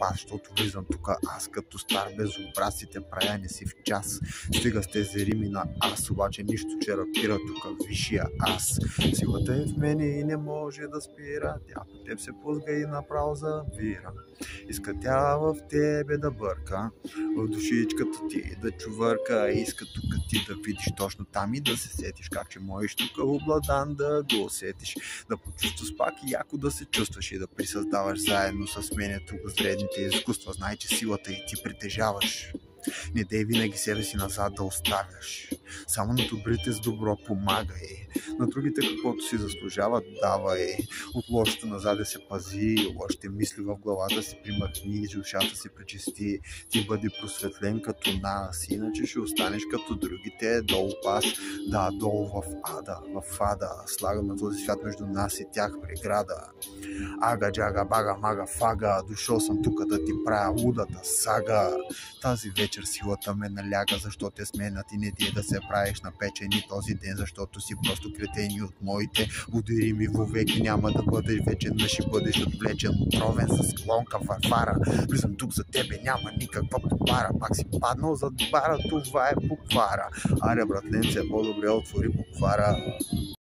пас, защото влизам тук аз като стар безобраз и те правя не си в час. Стига с тези рими на аз, обаче нищо, че рапира тук висшия аз. Силата е в мене и не може да спира, тя по теб се пузга и направо завира. Иска тя в тебе да бърка, в душичката ти да чувърка, иска тук ти да видиш точно там и да се сетиш как че можеш тук обладан да го усетиш, да почувстваш пак и яко да се чувстваш и да присъздаваш заедно с мене тук средните изкуства. Знай, че силата и ти притежаваш. Не дей винаги себе си назад да оставяш. Само на добрите с добро помагай, на другите каквото си заслужават давай. От лошото назад да се пази, лошите мисли в главата си примахни, душата си пречисти. Ти бъди просветлен като нас, иначе ще останеш като другите долу пас. Да, долу в ада, слагаме този свят между нас и тях преграда. Ага, джага, бага, мага, фага, дошъл съм тук да ти правя лудата сага. Тази вечер силата ме наляга, защото те сменят и не ти да се правиш напечени този ден, защото си просто кретени от моите удари ми вовеки. Няма да бъдеш вечен, да ще бъдеш отвлечен, отровен с клонка варвара. Влизам тук за тебе, няма никаква попара, пак си паднал зад бара, това е буквара. Аре, братленце, по-добре отвори буквара.